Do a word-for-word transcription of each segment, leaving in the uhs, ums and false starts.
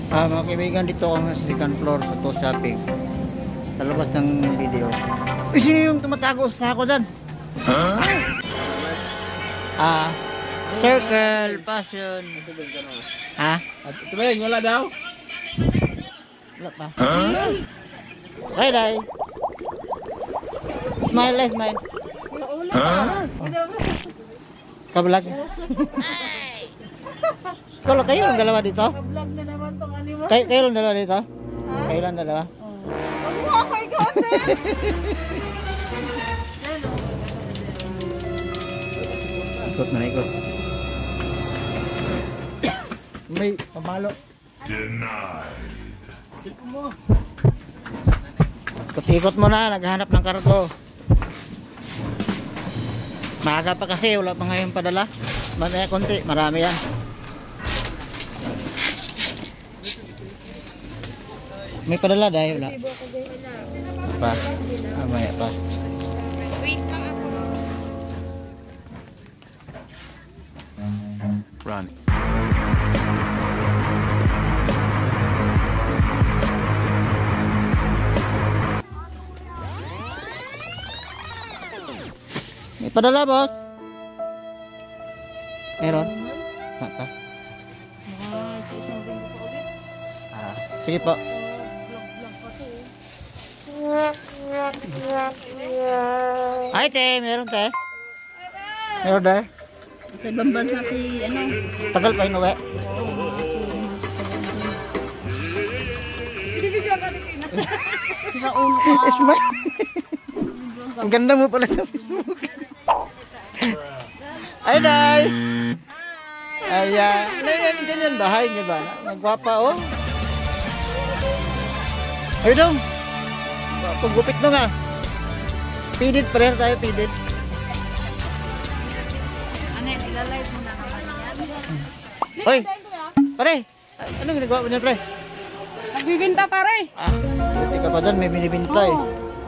Ah, mga kaibigan, dito ako sa second floor sa to shopping. Sa labas ng video. Uy, sino yung tumatago sa ako dyan? Huh? Ah, Circle Passion. Ha? Ito ba yun? Wala daw? Wala pa. Huh? Okay, Day. Smile lang, smile. Huh? Kabalag. Kalau kayo lang dalawa dito? Vlog na naman tong animo. Kay kayo lang dalawa dito? Kayo lang dalawa? Wag mo ako i-content. Ikot na ikot. May pamalo. Denied. Ikot-ikot mo na, naghahanap ng kargo. Maaga pa kasi, wala pa ngayon padala. Mamaya konti, marami yan. May padala dahil wala. Pa. Mamaya pa. Wait lang ako. Run. May padala, boss. Meron? Ha, pa. Ah, sige po. Ay, te, meron te. Meron te. Sa ibang bansa si ano? Tagal pa inuwi. Sa ulo ko. Smile. Ang ganda mo pala sa Facebook. Ay, Day. Ay, uh, ganyan, ganyan bahay niya ba? Nagwapa, oh. Ay, dong. Paggupit nung ah. Pidit, pareho tayo, pidit. Ano yan? Ila-live mo na naman yan. Hoy, pare. Ay, anong ginagawa mo niya, pre? Nagbibinta pare. Ah, buti ka pa dyan, may binibinta eh.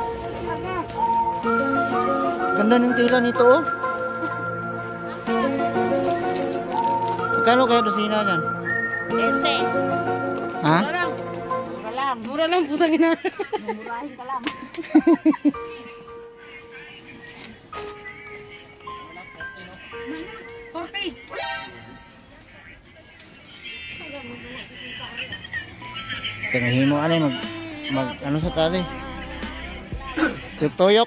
Ganda ng tira nito, oh. Magkano kaya dosina dyan? Ente. Ha? Mura lang. Mura lang. Mura lang, putang ina. Mumurahin ka lang. forty. Tingahin mo ano mag, mag ano sa tali. Tuyok-tuyok.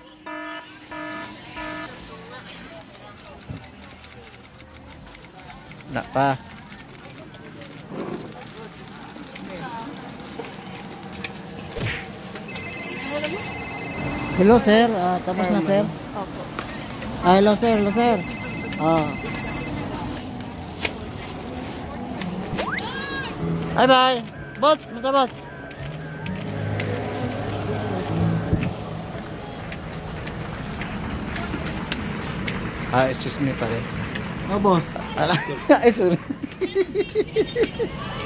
Wala pa. Hello sir, Ah, tapos na sir. Opo. Ah, hello sir, hello sir. Ah. Bye bye. Boss, musta boss? Ah, excuse me pare. Oh, boss. Ala, ay sorry.